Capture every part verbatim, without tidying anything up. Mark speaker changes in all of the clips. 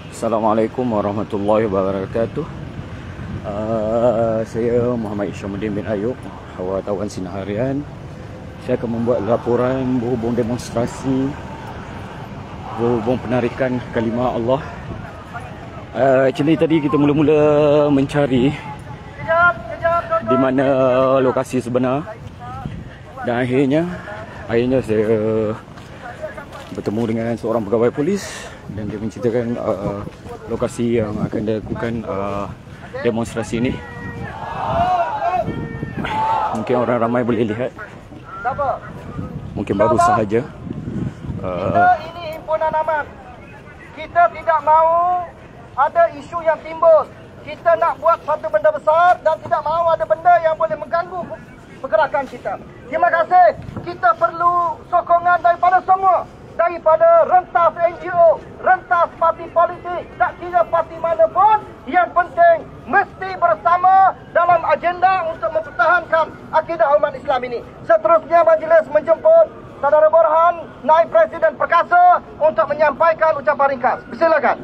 Speaker 1: Assalamualaikum warahmatullahi wabarakatuh. Uh, saya Muhammad Isyamuddin bin Ayub, wartawan Sinar Harian. Saya akan membuat laporan berhubung demonstrasi, berhubung penarikan kalimah Allah. Uh, actually tadi kita mula-mula mencari di mana lokasi sebenar, dan akhirnya akhirnya saya bertemu dengan seorang pegawai polis dan dia menceritakan uh, lokasi yang akan dilakukan uh, demonstrasi ini. Mungkin orang ramai boleh lihat, mungkin baru sahaja. Uh,
Speaker 2: kita ini himpunan aman. Kita tidak mahu ada isu yang timbul. Kita nak buat satu benda besar dan tidak mahu ada benda yang boleh mengganggu pergerakan kita. Terima kasih. Kita perlu sokongan daripada semua, daripada rentas N G O, rentas parti politik, tak kira parti mana pun. Yang penting mesti bersama dalam agenda untuk mempertahankan akidah umat Islam ini. Seterusnya majlis menjemput Saudara Borhan, Naib Presiden Perkasa, untuk menyampaikan ucapan ringkas. Silakan.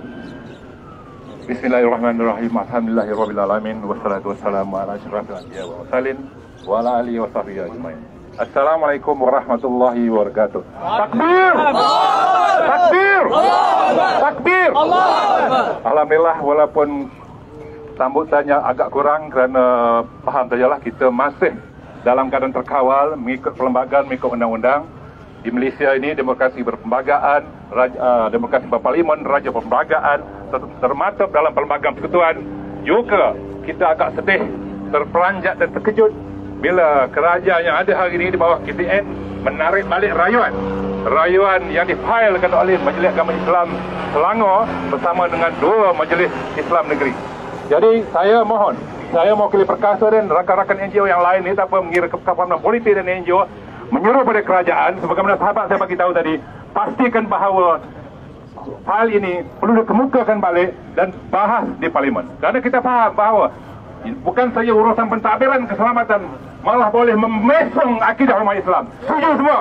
Speaker 3: Bismillahirrahmanirrahim. Alhamdulillahirabbil alamin wassalatu wassalamu ala asyrafil anbiya wa mursalin wa ala alihi wa sahbihi ajmain. Assalamualaikum warahmatullahi wabarakatuh. Takbir! Takbir! Takbir! Alhamdulillah, walaupun sambutannya agak kurang kerana faham sajalah kita masih dalam keadaan terkawal mengikut perlembagaan, mengikut undang-undang. Di Malaysia ini demokrasi berperlembagaan, raja, uh, demokrasi berparlimen, raja perlembagaan, termasuk dalam perlembagaan persekutuan. Juga kita agak sedih, terperanjat dan terkejut bila kerajaan yang ada hari ini di bawah K P N menarik balik rayuan rayuan yang difailkan oleh Majlis Agama Islam Selangor bersama dengan dua Majlis Islam Negeri. Jadi saya mohon, saya mewakili Perkasa dan rakan-rakan N G O yang lain ini tanpa mengira kepahaman politik dan N G O, menyuruh pada kerajaan, sebagaimana sahabat saya bagi tahu tadi, pastikan bahawa fail ini perlu dikemukakan balik dan bahas di parlimen. Kerana kita faham bahawa bukan saja urusan pentadbiran keselamatan, malah boleh memesong akidah umat Islam. Setuju semua?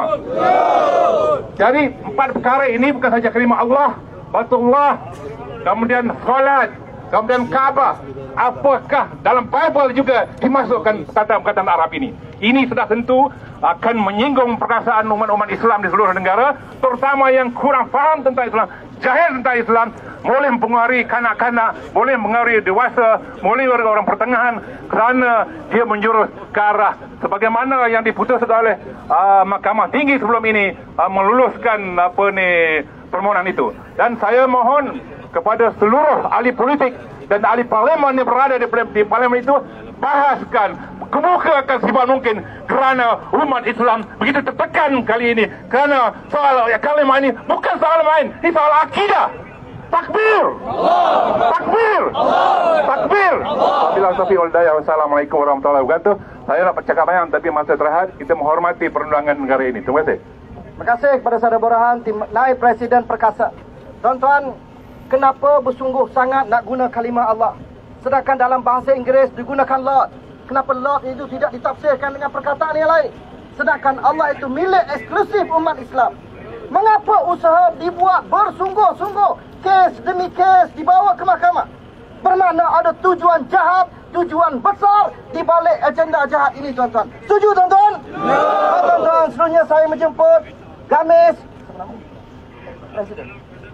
Speaker 3: Jadi empat perkara ini bukan saja kalimah Allah, Baitullah, kemudian solat, kemudian Kaabah. Apakah dalam Bible juga dimasukkan perkataan-perkataan Arab ini? Ini sudah tentu akan menyinggung perasaan umat-umat Islam di seluruh negara, terutama yang kurang faham tentang Islam, jahil tentang Islam, boleh mempengaruhi kanak-kanak, boleh mempengaruhi dewasa, boleh orang pertengahan, kerana dia menjurus ke arah sebagaimana yang diputuskan oleh uh, Mahkamah Tinggi sebelum ini, uh, meluluskan apa ni permohonan itu. Dan saya mohon kepada seluruh ahli politik dan ahli parlimen yang berada di, di parlimen itu, bahaskan, kemukakan sifat mungkin, kerana umat Islam begitu tertekan kali ini, kerana soal ya, kalimah ini bukan soal main, ini soal akidah. Takbir! Takbir! Takbir! Wabillahi taufiq wal hidayah. Wassalamualaikum warahmatullahi wabarakatuh. Saya nak bercakap banyak, tapi masa terhad, kita menghormati perundangan negara ini. Terima kasih.
Speaker 2: Terima kasih kepada Saudara Borhan, Naib Presiden Perkasa. Tuan-tuan, kenapa bersungguh sangat nak guna kalimah Allah, sedangkan dalam bahasa Inggeris digunakan Lord? Kenapa Lord itu tidak ditafsirkan dengan perkataan yang lain, sedangkan Allah itu milik eksklusif umat Islam? Mengapa usaha dibuat bersungguh-sungguh, kes demi kes dibawa ke mahkamah? Bermakna ada tujuan jahat, tujuan besar di balik agenda jahat ini, tuan-tuan. Setuju, tuan-tuan? No. Tuan-tuan, seterusnya saya menjemput Gamis Presiden.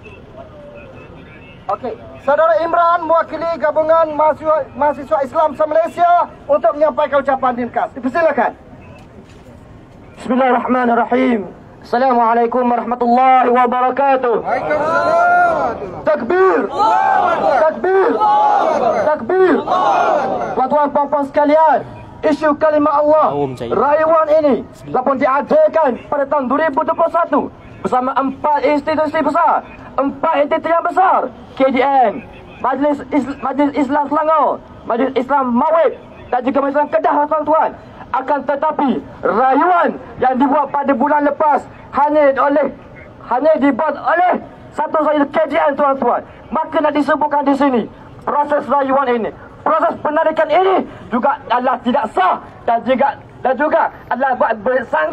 Speaker 2: Okey, Saudara Imran mewakili gabungan mahasiswa, mahasiswa Islam se-Malaysia untuk menyampaikan ucapan ringkas. Dipersilakan.
Speaker 4: Bismillahirrahmanirrahim. Assalamualaikum warahmatullahi wabarakatuh.
Speaker 2: Waalaikumsalam.
Speaker 4: Takbir. Takbir. Takbir. Tuan-tuan puan-puan sekalian, isu kalimah Allah, rayuan ini telah diadakan pada tahun dua ribu dua puluh satu bersama empat institusi besar, empat entiti yang besar, K D N, Majlis, Islam, Majlis Islam Selangor, Majlis Islam Mawib dan juga Majlis Islam Kedah, tuan-tuan. Akan tetapi rayuan yang dibuat pada bulan lepas hanya oleh hanya dibuat oleh satu saja K D N, tuan-tuan. Maka nak disebutkan di sini, proses rayuan ini, proses penarikan ini juga adalah tidak sah dan juga dan juga adalah buat bersanggah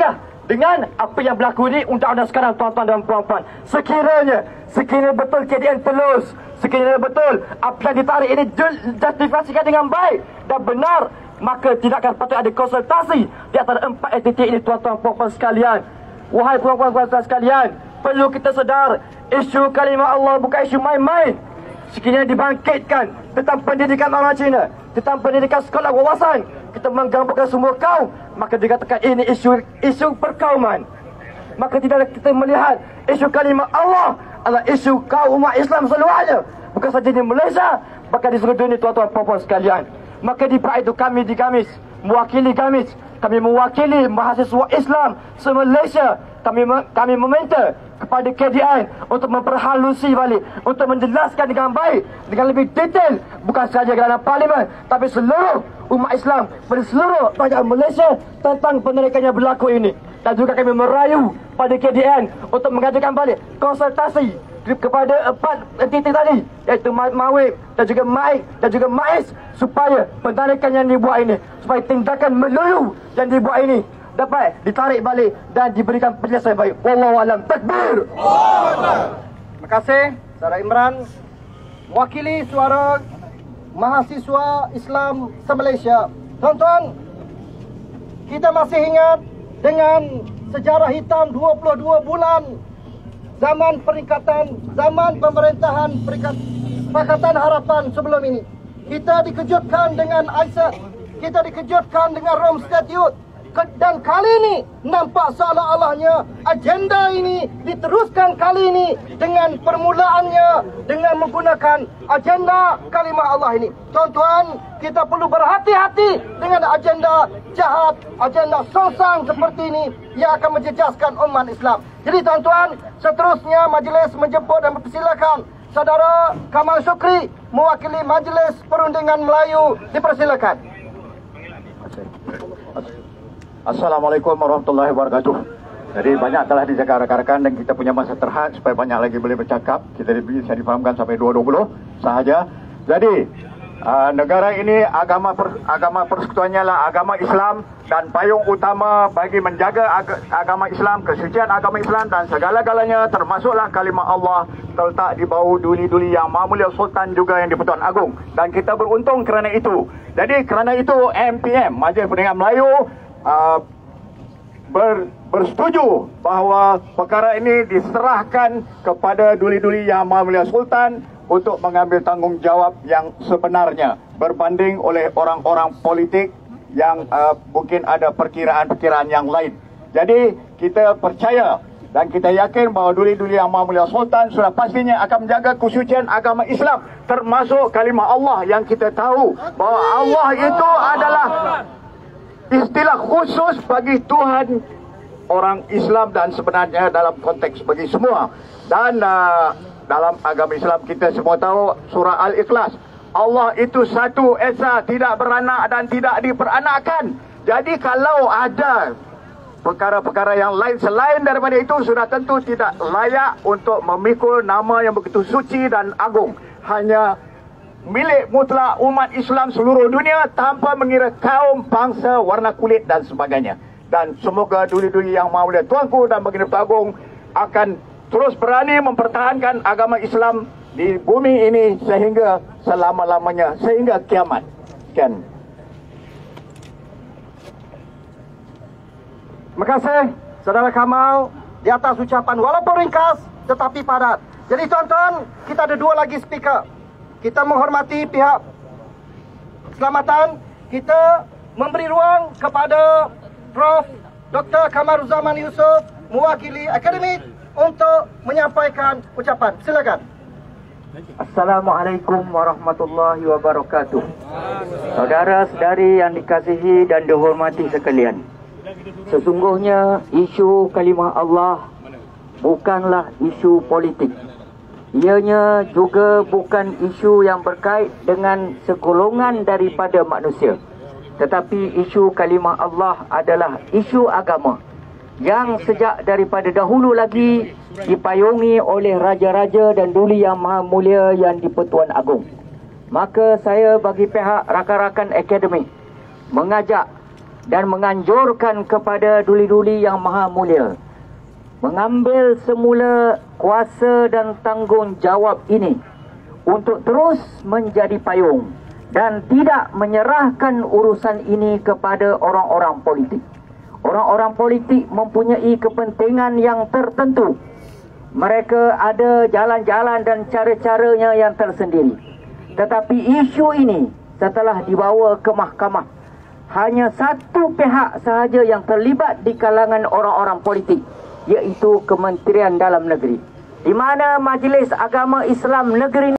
Speaker 4: dengan apa yang berlaku ini undang-undang sekarang, tuan-tuan dan puan-puan. Sekiranya, sekiranya betul K D N telus, sekiranya betul apa yang ditarik ini justifikasikan dengan baik dan benar, maka tidak akan patut ada konsultasi di antara empat entiti ini, tuan-tuan dan puan-puan sekalian. Wahai puan-puan dan puan-puan sekalian, perlu kita sedar, isu kalimah Allah bukan isu main-main. Sekiranya dibangkitkan tentang pendidikan orang Cina, tentang pendidikan sekolah wawasan, kita menggabungkan semua kaum, maka dikatakan ini isu isu perkauman. Maka tidak kita melihat isu kalimah Allah adalah isu kaum umat Islam seluruhnya, bukan saja di Malaysia, bahkan di seluruh dunia, tuan-tuan puan-puan sekalian. Maka di Pride itu kami di Gamis, mewakili Gamis, kami mewakili mahasiswa Islam se-Malaysia. Kami kami meminta kepada K D N untuk memperhalusi balik, untuk menjelaskan dengan baik, dengan lebih detail, bukan sahaja dalam parlimen, tapi seluruh umat Islam pada seluruh rakyat Malaysia tentang penerikan yang berlaku ini. Dan juga kami merayu pada K D N untuk mengadakan balik konsultasi kepada empat entiti tadi, iaitu Mawib dan juga Maik dan juga Mais, supaya penarikan yang dibuat ini, supaya tindakan melulu yang dibuat ini dapat ditarik balik dan diberikan penjelasan baik. Wallahu alam. Takbir.
Speaker 2: Terima kasih Saudara Imran, mewakili suara mahasiswa Islam se-Malaysia. Tuan-tuan, kita masih ingat dengan sejarah hitam dua puluh dua bulan zaman peringkatan, zaman pemerintahan peringkat Pakatan Harapan sebelum ini. Kita dikejutkan dengan I S A S, kita dikejutkan dengan Rome Statute. Dan kali ini nampak seolah-olahnya agenda ini diteruskan kali ini dengan permulaannya dengan menggunakan agenda kalimah Allah ini. Tuan-tuan, kita perlu berhati-hati dengan agenda jahat, agenda songsang seperti ini yang akan menjejaskan umat Islam. Jadi tuan-tuan, seterusnya majlis menjemput dan mempersilakan Saudara Kamal Syukri mewakili Majlis Perundingan Melayu, dipersilakan.
Speaker 5: Assalamualaikum warahmatullahi wabarakatuh. Jadi banyak telah dijaga rakan-rakan dan kita punya masa terhad supaya banyak lagi boleh bercakap. Kita bisa difahamkan sampai dua dua puluh sahaja. Jadi uh, negara ini agama per, agama persekutuannya lah agama Islam, dan payung utama bagi menjaga ag agama Islam, kesucian agama Islam dan segala-galanya termasuklah kalimah Allah terletak di bawah duli-duli yang Maha Mulia Sultan juga yang di-Pertuan Agong, dan kita beruntung kerana itu. Jadi kerana itu M P M, Majlis Perundingan Melayu, Uh, ber, bersetuju bahawa perkara ini diserahkan kepada duli-duli Yang Maha Mulia Sultan untuk mengambil tanggungjawab yang sebenarnya berbanding oleh orang-orang politik yang uh, mungkin ada perkiraan-perkiraan yang lain. Jadi kita percaya dan kita yakin bahawa duli-duli Yang Maha Mulia Sultan sudah pastinya akan menjaga kesucian agama Islam, termasuk kalimah Allah yang kita tahu bahawa Allah itu adalah istilah khusus bagi Tuhan orang Islam dan sebenarnya dalam konteks bagi semua. Dan uh, dalam agama Islam kita semua tahu surah Al-Ikhlas, Allah itu satu esa, tidak beranak dan tidak diperanakkan. Jadi kalau ada perkara-perkara yang lain selain daripada itu, sudah tentu tidak layak untuk memikul nama yang begitu suci dan agung. Hanya milik mutlak umat Islam seluruh dunia tanpa mengira kaum, bangsa, warna kulit dan sebagainya. Dan semoga duli-duli Yang Maha Mulia Tuanku dan Baginda Agung akan terus berani mempertahankan agama Islam di bumi ini sehingga selama-lamanya, sehingga kiamat. Sekian.
Speaker 2: Terima kasih Saudara Kamal di atas ucapan walaupun ringkas tetapi padat. Jadi tuan-tuan, kita ada dua lagi speaker. Kita menghormati pihak keselamatan. Kita memberi ruang kepada Prof Doktor Kamaruzaman Yusof mewakili akademik untuk menyampaikan ucapan. Silakan.
Speaker 6: Assalamualaikum warahmatullahi wabarakatuh. Saudara-saudari yang dikasihi dan dihormati sekalian, sesungguhnya isu kalimah Allah bukanlah isu politik. Ianya juga bukan isu yang berkait dengan segolongan daripada manusia, tetapi isu kalimah Allah adalah isu agama yang sejak daripada dahulu lagi dipayungi oleh raja-raja dan duli Yang Maha Mulia yang di-Pertuan Agong. Maka saya bagi pihak rakan-rakan akademik mengajak dan menganjurkan kepada duli-duli yang maha mulia mengambil semula kuasa dan tanggungjawab ini untuk terus menjadi payung dan tidak menyerahkan urusan ini kepada orang-orang politik. Orang-orang politik mempunyai kepentingan yang tertentu. Mereka ada jalan-jalan dan cara-caranya yang tersendiri. Tetapi isu ini setelah dibawa ke mahkamah, hanya satu pihak sahaja yang terlibat di kalangan orang-orang politik, iaitu Kementerian Dalam Negeri, di mana Majlis Agama Islam Negeri